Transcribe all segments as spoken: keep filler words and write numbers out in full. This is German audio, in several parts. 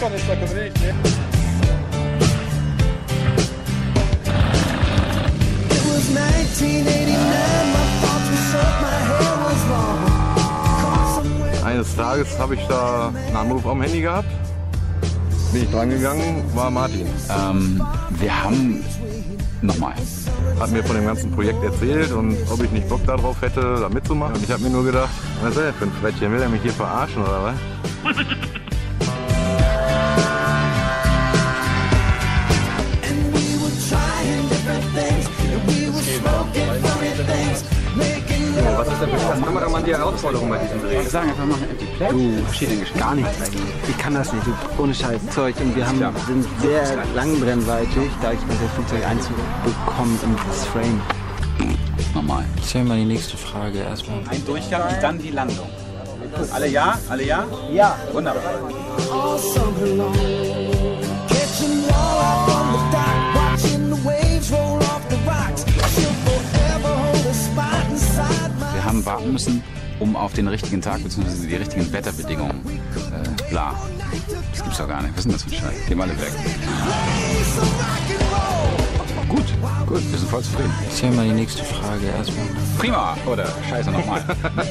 Kanister können wir nicht nehmen. Eines Tages habe ich da einen Anruf am Handy gehabt. Bin ich dran gegangen, war Martin. Ähm, wir haben nochmal. Hat mir von dem ganzen Projekt erzählt und ob ich nicht Bock darauf hätte, da mitzumachen. Und ich habe mir nur gedacht, was ist das für ein Frettchen? Will er mich hier verarschen oder was? Was ist denn für das Kameramann die Herausforderung bei diesem Dreh? Wir sagen einfach, machen Empty Play. Du verstehst gar nichts eigentlich. Ich kann das nicht, du, ohne Scheiß Zeug. Und wir haben, sind sehr langbrennweite, da ich mit dem Flugzeug einzubekommen in das Frame. Nochmal. Stell mal die nächste Frage erstmal. Ein Durchgang und dann die Landung. Alle ja? Alle ja? Ja. Wunderbar. Wir haben warten müssen, um auf den richtigen Tag bzw. die richtigen Wetterbedingungen. Äh, bla. Das gibt's doch gar nicht. Was ist denn das für ein Scheiß? Gehen wir alle weg. Gut, gut, wir sind voll zufrieden. Stell mal die nächste Frage erstmal. Prima! Oder Scheiße nochmal.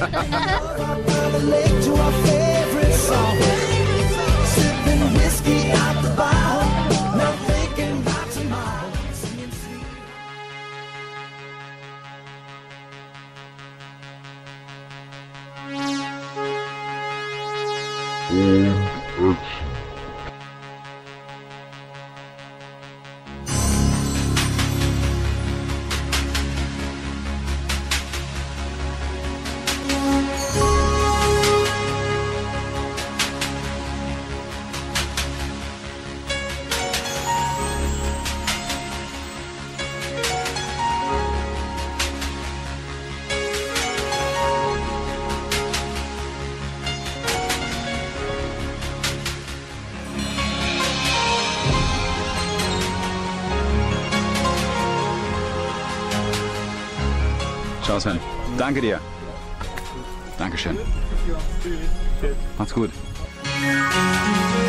Ciao Sven. Danke dir. Dankeschön. Macht's gut.